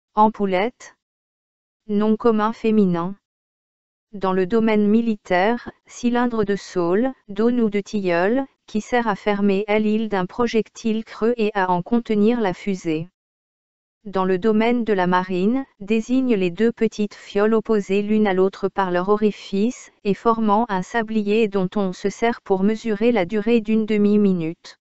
Ampoulette. Nom commun féminin. Dans le domaine militaire, cylindre de saule, d'aune ou de tilleul, qui sert à fermer l'île d'un projectile creux et à en contenir la fusée. Dans le domaine de la marine, désigne les deux petites fioles opposées l'une à l'autre par leur orifice, et formant un sablier dont on se sert pour mesurer la durée d'une demi-minute.